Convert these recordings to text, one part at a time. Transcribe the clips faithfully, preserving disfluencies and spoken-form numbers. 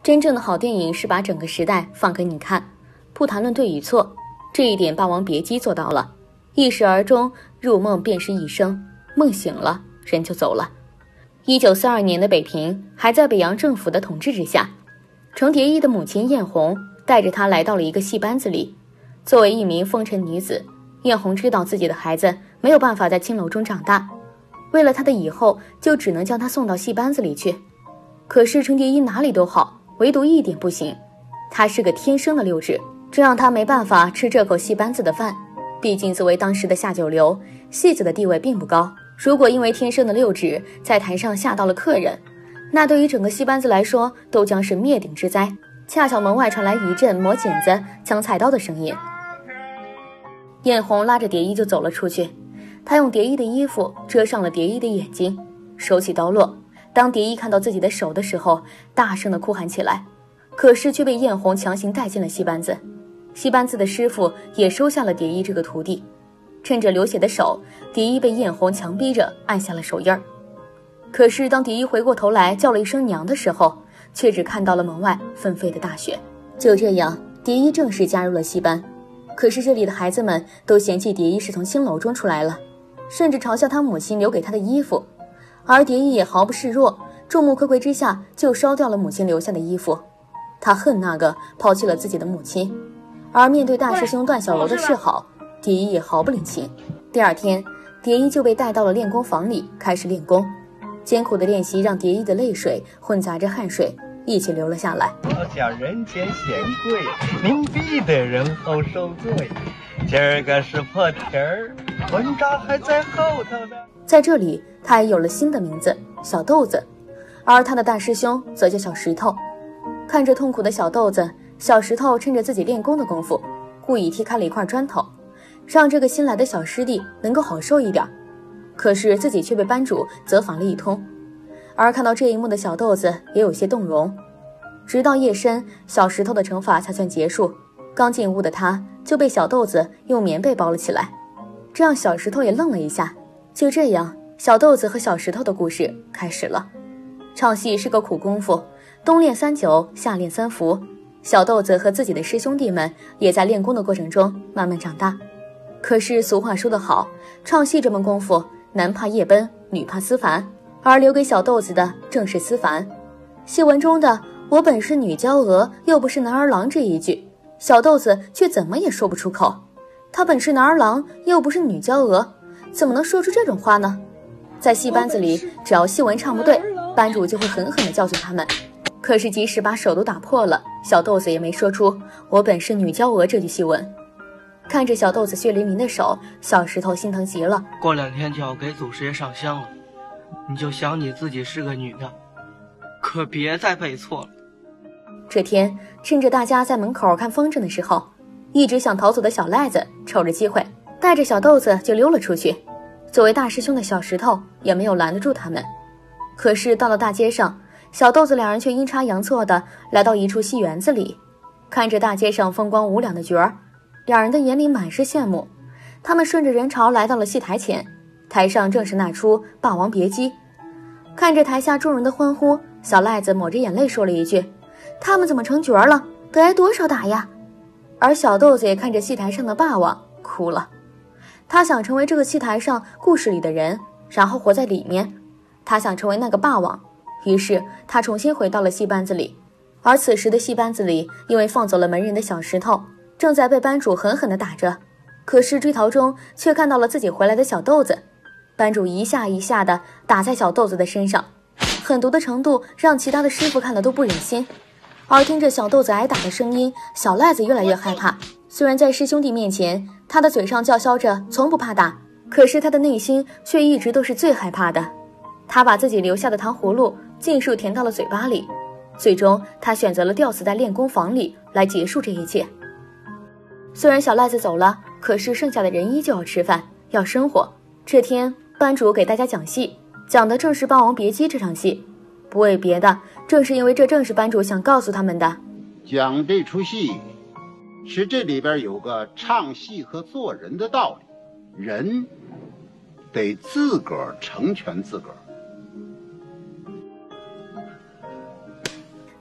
真正的好电影是把整个时代放给你看，不谈论对与错。这一点《霸王别姬》做到了，一时而终，入梦便是一生，梦醒了，人就走了。一九四二年的北平还在北洋政府的统治之下，程蝶衣的母亲艳红带着她来到了一个戏班子里。作为一名风尘女子，艳红知道自己的孩子没有办法在青楼中长大，为了她的以后，就只能将她送到戏班子里去。可是程蝶衣哪里都好，唯独一点不行，她是个天生的六指，这让她没办法吃这口戏班子的饭。毕竟作为当时的下九流，戏子的地位并不高，如果因为天生的六指在台上吓到了客人，那对于整个戏班子来说都将是灭顶之灾。恰巧门外传来一阵磨剪子抢菜刀的声音，艳红拉着蝶衣就走了出去，她用蝶衣的衣服遮上了蝶衣的眼睛，手起刀落。当蝶衣看到自己的手的时候，大声地哭喊起来，可是却被艳红强行带进了戏班子。戏班子的师傅也收下了蝶衣这个徒弟。趁着流血的手，蝶衣被艳红强逼着按下了手印儿。可是当蝶衣回过头来叫了一声娘的时候，却只看到了门外纷飞的大雪。就这样，蝶衣正式加入了戏班。可是这里的孩子们都嫌弃蝶衣是从青楼中出来了，甚至嘲笑他母亲留给他的衣服。而蝶衣也毫不示弱，众目睽睽之下就烧掉了母亲留下的衣服。他恨那个抛弃了自己的母亲。而面对大师兄段小楼的示好，蝶衣也毫不领情。第二天，蝶衣就被带到了练功房里开始练功。艰苦的练习让蝶衣的泪水混杂着汗水一起流了下来。 好像人间显贵，明逼的人好受罪。今儿个是破题儿，文章还在后头呢。 在这里，他也有了新的名字小豆子，而他的大师兄则叫小石头。看着痛苦的小豆子，小石头趁着自己练功的功夫，故意踢开了一块砖头，让这个新来的小师弟能够好受一点。可是自己却被班主责罚了一通。而看到这一幕的小豆子也有些动容。直到夜深，小石头的惩罚才算结束。刚进屋的他就被小豆子用棉被包了起来，这让小石头也愣了一下。就这样，小豆子和小石头的故事开始了。唱戏是个苦功夫，冬练三九，夏练三伏。小豆子和自己的师兄弟们也在练功的过程中慢慢长大。可是俗话说得好，唱戏这门功夫，男怕夜奔，女怕思凡，而留给小豆子的正是思凡。戏文中的我本是女娇娥，又不是男儿郎这一句，小豆子却怎么也说不出口。他本是男儿郎，又不是女娇娥，怎么能说出这种话呢？在戏班子里，只要戏文唱不对，班主就会狠狠地教训他们。可是即使把手都打破了，小豆子也没说出我本是女娇娥这句戏文。看着小豆子血淋淋的手，小石头心疼极了。 过两天就要给祖师爷上香了，你就想你自己是个女的，可别再背错了。 这天，趁着大家在门口看风筝的时候，一直想逃走的小赖子瞅着机会，带着小豆子就溜了出去。作为大师兄的小石头也没有拦得住他们。可是到了大街上，小豆子两人却阴差阳错地来到一处戏园子里，看着大街上风光无两的角儿，两人的眼里满是羡慕。他们顺着人潮来到了戏台前，台上正是那出《霸王别姬》。看着台下众人的欢呼，小赖子抹着眼泪说了一句：“他们怎么成角儿了？得挨多少打呀？”而小豆子也看着戏台上的霸王哭了。他想成为这个戏台上故事里的人，然后活在里面。他想成为那个霸王，于是他重新回到了戏班子里。而此时的戏班子里，因为放走了门人的小石头正在被班主狠狠地打着。可是追逃中却看到了自己回来的小豆子，班主一下一下地打在小豆子的身上，狠毒的程度让其他的师傅看了都不忍心。而听着小豆子挨打的声音，小赖子越来越害怕。虽然在师兄弟面前，他的嘴上叫嚣着从不怕打，可是他的内心却一直都是最害怕的。他把自己留下的糖葫芦尽数填到了嘴巴里，最终他选择了吊死在练功房里来结束这一切。虽然小赖子走了，可是剩下的人依旧要吃饭，要生活。这天，班主给大家讲戏，讲的正是《霸王别姬》这场戏。不为别的，正是因为这正是班主想告诉他们的。 讲这出戏是这里边有个唱戏和做人的道理，人得自个儿成全自个儿。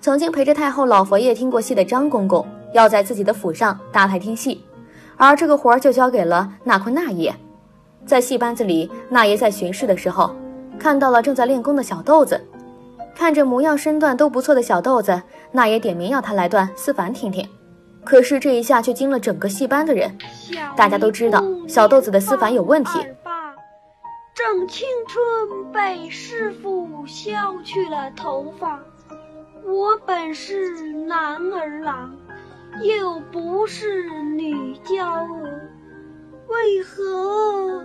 曾经陪着太后老佛爷听过戏的张公公，要在自己的府上搭台听戏，而这个活儿就交给了那坤那爷。在戏班子里，那爷在巡视的时候，看到了正在练功的小豆子，看着模样身段都不错的小豆子，那爷点名要他来段丝凡听听。可是这一下却惊了整个戏班的人，大家都知道小豆子的丝凡有问题。 正青春被师傅削去了头发，我本是男儿郎，又不是女娇娥，为何？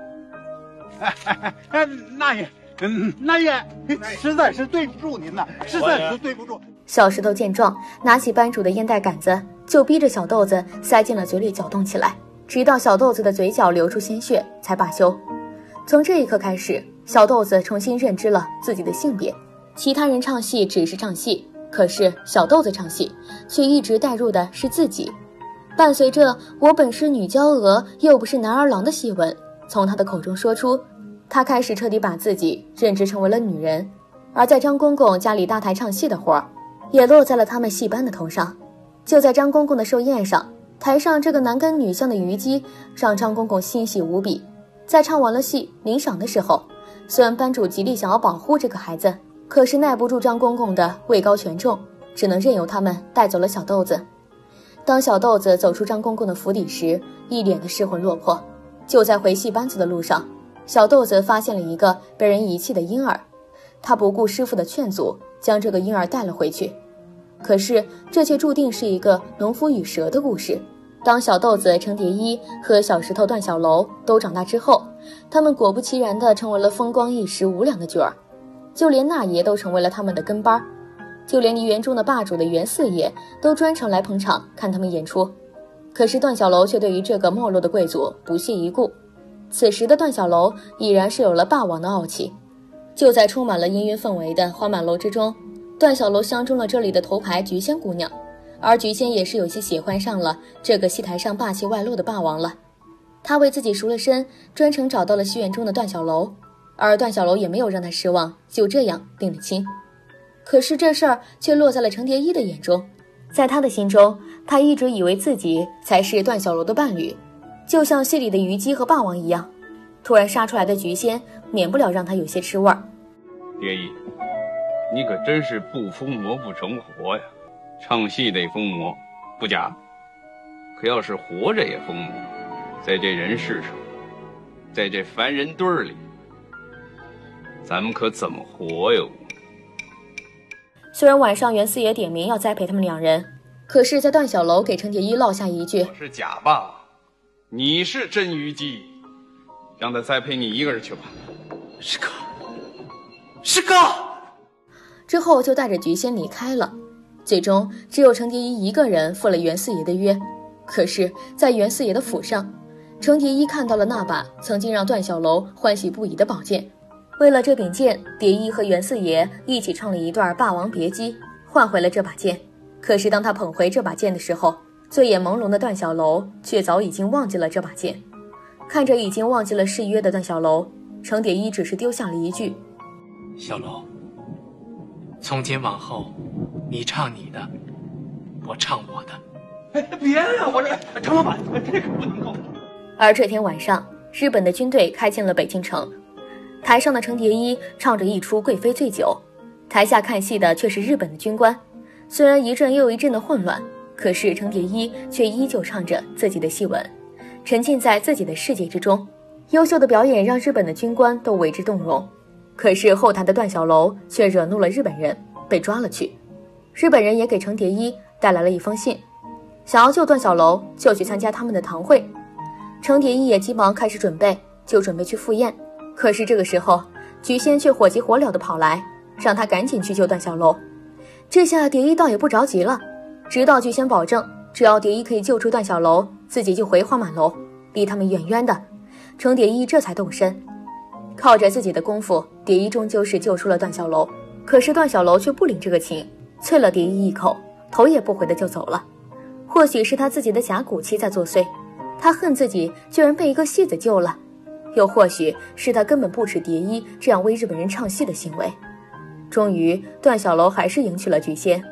那爷，嗯，那爷，实在是对不住您呐，实在是对不住。 小石头见状，拿起班主的烟袋杆子，就逼着小豆子塞进了嘴里搅动起来，直到小豆子的嘴角流出鲜血才罢休。从这一刻开始，小豆子重新认知了自己的性别。其他人唱戏只是唱戏，可是小豆子唱戏却一直带入的是自己。伴随着我本是女娇娥，又不是男儿郎的戏文从他的口中说出，他开始彻底把自己认知成为了女人。而在张公公家里搭台唱戏的活儿也落在了他们戏班的头上。就在张公公的寿宴上，台上这个男耕女相的虞姬让张公公欣喜无比。在唱完了戏领赏的时候，虽然班主极力想要保护这个孩子，可是耐不住张公公的位高权重，只能任由他们带走了小豆子。当小豆子走出张公公的府邸时，一脸的失魂落魄。就在回戏班子的路上，小豆子发现了一个被人遗弃的婴儿，他不顾师傅的劝阻，将这个婴儿带了回去。可是这却注定是一个农夫与蛇的故事。当小豆子程蝶衣和小石头段小楼都长大之后，他们果不其然地成为了风光一时无两的角儿，就连那爷都成为了他们的跟班，就连梨园中的霸主的袁四爷都专程来捧场看他们演出。可是段小楼却对于这个没落的贵族不屑一顾。此时的段小楼已然是有了霸王的傲气。就在充满了氤氲氛围的花满楼之中，段小楼相中了这里的头牌菊仙姑娘，而菊仙也是有些喜欢上了这个戏台上霸气外露的霸王了。他为自己赎了身，专程找到了戏院中的段小楼，而段小楼也没有让他失望，就这样定了亲。可是这事儿却落在了程蝶衣的眼中，在他的心中，他一直以为自己才是段小楼的伴侣，就像戏里的虞姬和霸王一样。突然杀出来的菊仙，免不了让他有些吃味儿。 蝶衣，你可真是不疯魔不成活呀！唱戏得疯魔，不假，可要是活着也疯魔，在这人世上，在这凡人堆儿里，咱们可怎么活哟？ 虽然晚上袁四爷点名要栽培他们两人，可是在段小楼给程蝶衣落下一句我是假霸，你是真虞姬，让他栽培你一个人去吧。 师哥，师哥之后就带着菊仙离开了。最终只有程蝶衣一个人赴了袁四爷的约。可是在袁四爷的府上，程蝶衣看到了那把曾经让段小楼欢喜不已的宝剑。为了这柄剑，蝶衣和袁四爷一起唱了一段《霸王别姬》，换回了这把剑。可是当他捧回这把剑的时候，醉眼朦胧的段小楼却早已经忘记了这把剑。看着已经忘记了誓约的段小楼，程蝶衣只是丢下了一句： 小楼，从今往后你唱你的，我唱我的。 哎，别呀！我这程老板，这可不能够。 而这天晚上，日本的军队开进了北京城。台上的程蝶衣唱着一出贵妃醉酒，台下看戏的却是日本的军官。虽然一阵又一阵的混乱，可是程蝶衣却依旧唱着自己的戏文，沉浸在自己的世界之中。优秀的表演让日本的军官都为之动容。可是后台的段小楼却惹怒了日本人，被抓了去。日本人也给程蝶衣带来了一封信，想要救段小楼，就去参加他们的堂会。程蝶衣也急忙开始准备，就准备去赴宴。可是这个时候，菊仙却火急火燎地跑来，让他赶紧去救段小楼。这下蝶衣倒也不着急了，直到菊仙保证，只要蝶衣可以救出段小楼，自己就回花满楼，离他们远远的。程蝶衣这才动身，靠着自己的功夫，蝶衣终究是救出了段小楼。可是段小楼却不领这个情，啐了蝶衣一口，头也不回的就走了。或许是他自己的假骨气在作祟，他恨自己居然被一个戏子救了，又或许是他根本不耻蝶衣这样为日本人唱戏的行为。终于，段小楼还是迎娶了菊仙。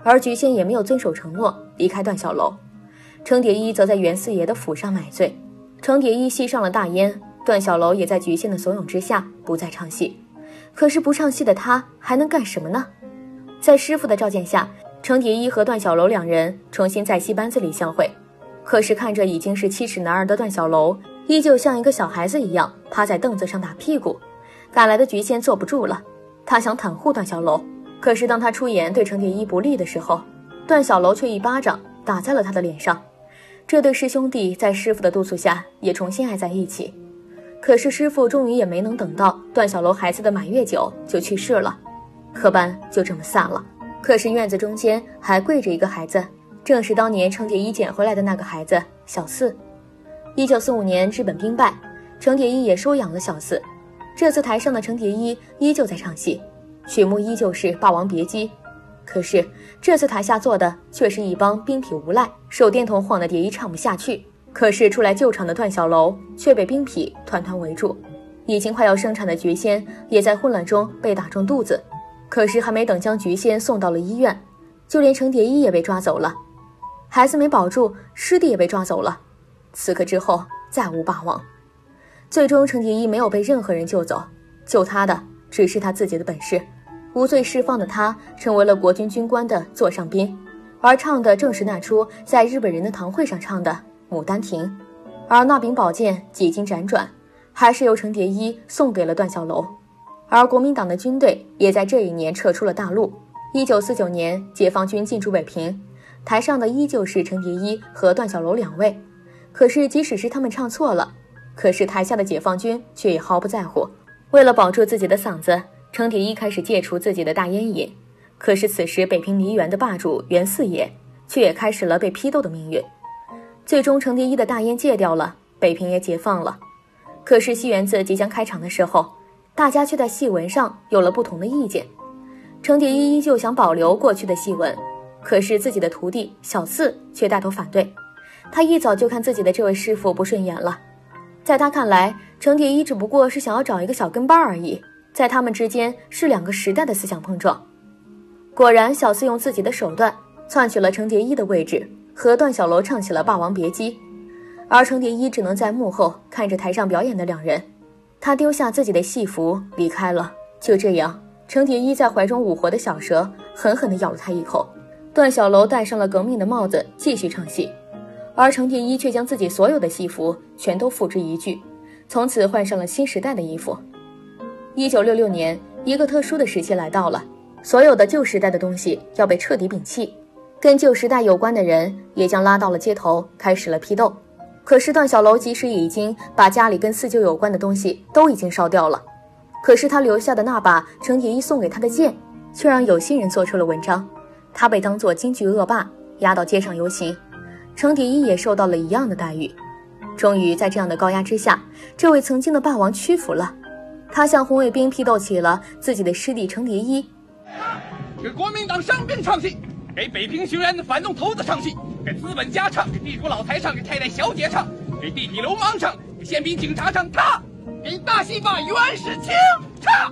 而菊仙也没有遵守承诺离开段小楼。程蝶衣则在袁四爷的府上买醉，程蝶衣吸上了大烟，段小楼也在菊仙的怂恿之下不再唱戏。可是不唱戏的他还能干什么呢？在师傅的召见下，程蝶衣和段小楼两人重新在戏班子里相会。可是看着已经是七尺男儿的段小楼，依旧像一个小孩子一样趴在凳子上打屁股。赶来的菊仙坐不住了，他想袒护段小楼，可是当他出言对程蝶衣不利的时候，段小楼却一巴掌打在了他的脸上。这对师兄弟在师傅的督促下也重新爱在一起。可是师傅终于也没能等到段小楼孩子的满月酒就去世了，科班就这么散了。可是院子中间还跪着一个孩子，正是当年程蝶衣捡回来的那个孩子小四。一九四五年日本兵败，程蝶衣也收养了小四。这次台上的程蝶衣依旧在唱戏，曲目依旧是《霸王别姬》，可是这次台下坐的却是一帮兵痞无赖，手电筒晃得蝶衣唱不下去。可是出来救场的段小楼却被兵痞团团围住，已经快要生产的菊仙也在混乱中被打中肚子。可是还没等将菊仙送到了医院，就连程蝶衣也被抓走了，孩子没保住，师弟也被抓走了。此刻之后再无霸王。最终程蝶衣没有被任何人救走，救他的只是他自己的本事。无罪释放的他成为了国军军官的座上宾，而唱的正是那出在日本人的堂会上唱的《牡丹亭》。而那柄宝剑几经辗转，还是由程蝶衣送给了段小楼。而国民党的军队也在这一年撤出了大陆。一九四九年解放军进驻北平，台上的依旧是程蝶衣和段小楼两位。可是即使是他们唱错了，可是台下的解放军却也毫不在乎。为了保住自己的嗓子，程蝶衣开始戒除自己的大烟瘾。可是此时北平梨园的霸主袁四爷却也开始了被批斗的命运。最终程蝶衣的大烟戒掉了，北平也解放了。可是戏园子即将开场的时候，大家却在戏文上有了不同的意见。程蝶衣依旧想保留过去的戏文，可是自己的徒弟小四却带头反对。他一早就看自己的这位师傅不顺眼了，在他看来，程蝶衣只不过是想要找一个小跟班而已，在他们之间是两个时代的思想碰撞。果然小四用自己的手段篡取了程蝶衣的位置，和段小楼唱起了《霸王别姬》，而程蝶衣只能在幕后看着台上表演的两人。他丢下自己的戏服离开了。就这样，程蝶衣在怀中捂活的小蛇狠狠地咬了他一口。段小楼戴上了革命的帽子继续唱戏，而程蝶衣却将自己所有的戏服全都付之一炬，从此换上了新时代的衣服。一九六六年，一个特殊的时期来到了，所有的旧时代的东西要被彻底摒弃，跟旧时代有关的人也将拉到了街头，开始了批斗。可是段小楼即使已经把家里跟四旧有关的东西都已经烧掉了，可是他留下的那把程蝶衣送给他的剑，却让有心人做出了文章。他被当作京剧恶霸押到街上游行，程蝶衣也受到了一样的待遇。终于在这样的高压之下，这位曾经的霸王屈服了，他向红卫兵批斗起了自己的师弟程蝶衣。 给国民党伤兵唱戏，给北平学员的反动头子唱戏，给资本家唱，给地主老财唱，给太太小姐唱，给地痞流氓唱，给宪兵警察唱，他给大戏霸袁世清唱。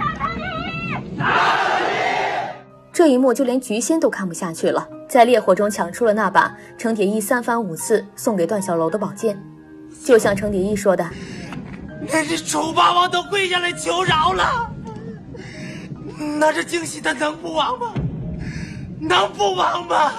这一幕就连菊仙都看不下去了，在烈火中抢出了那把程蝶衣三番五次送给段小楼的宝剑。就像程蝶衣说的， 连这楚霸王都跪下来求饶了，那这京戏他能不亡吗？能不亡吗？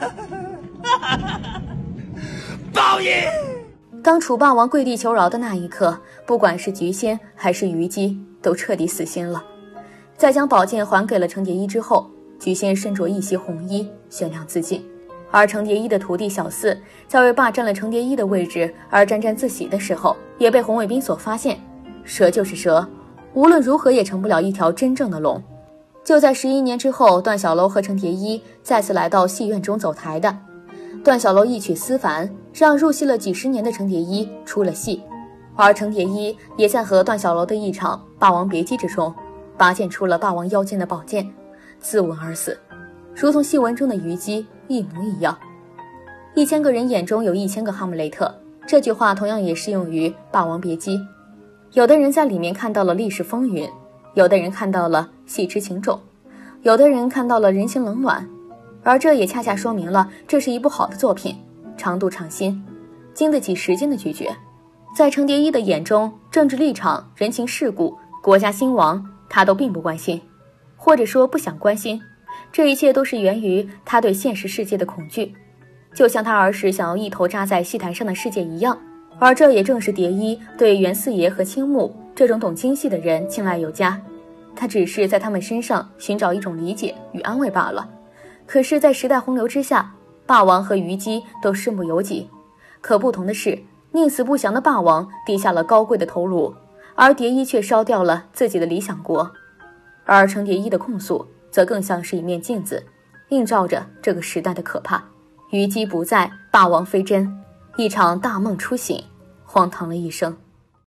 报应！ 当楚霸王跪地求饶的那一刻，不管是菊仙还是虞姬都彻底死心了。在将宝剑还给了程蝶衣之后，菊仙身着一袭红衣悬梁自尽，而程蝶衣的徒弟小四在为霸占了程蝶衣的位置而沾沾自喜的时候，也被红卫兵所发现。蛇就是蛇，无论如何也成不了一条真正的龙。就在十一年之后，段小楼和程蝶衣再次来到戏院中走台的。段小楼一曲思凡，让入戏了几十年的程蝶衣出了戏，而程蝶衣也在和段小楼的一场《霸王别姬》之中拔剑出了霸王腰间的宝剑，自刎而死，如同戏文中的虞姬一模一样。一千个人眼中有一千个哈姆雷特，这句话同样也适用于《霸王别姬》。有的人在里面看到了历史风云，有的人看到了戏之情种，有的人看到了人情冷暖， 而这也恰恰说明了这是一部好的作品，长度长新，经得起时间的咀嚼。在程蝶衣的眼中，政治立场、人情世故、国家兴亡，他都并不关心，或者说不想关心。这一切都是源于他对现实世界的恐惧，就像他儿时想要一头扎在戏台上的世界一样。而这也正是蝶衣对袁四爷和青木这种懂京戏的人青睐有加，他只是在他们身上寻找一种理解与安慰罢了。可是在时代洪流之下，霸王和虞姬都身不由己，可不同的是，宁死不降的霸王低下了高贵的头颅，而蝶衣却烧掉了自己的理想国。而程蝶衣的控诉则更像是一面镜子，映照着这个时代的可怕。虞姬不在，霸王非真，一场大梦初醒，荒唐了一生。